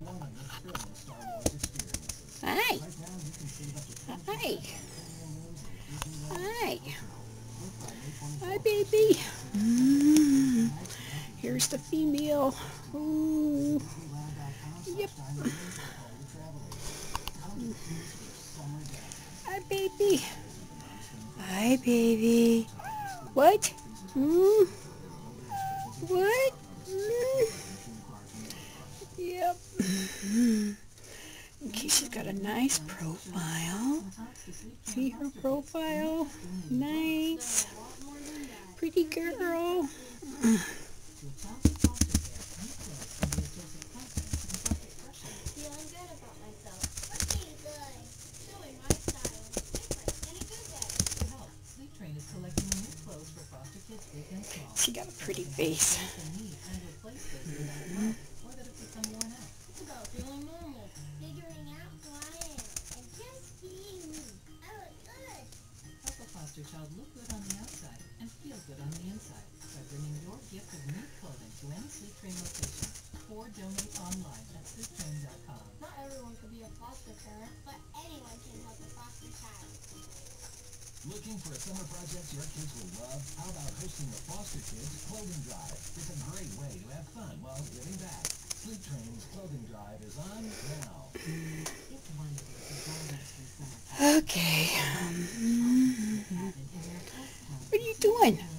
Hi. Hi. Hi. Hi, baby. Here's the female. Ooh. Yep. Hi, baby. Hi, baby. What? What? Yep. Okay, she's got a nice profile. See her profile? Nice. Pretty girl. She got a pretty face. Foster child look good on the outside and feel good on the inside by bringing your gift of new clothing to any Sleep Train location or donate online at sleeptrain.com. Not everyone could be a foster parent, but anyone can help a foster child. Looking for a summer project your kids will love? How about hosting the Foster Kids Clothing Drive? It's a great way to have fun while giving back. Sleep Train's Clothing Drive is on now. Okay. What are you doing?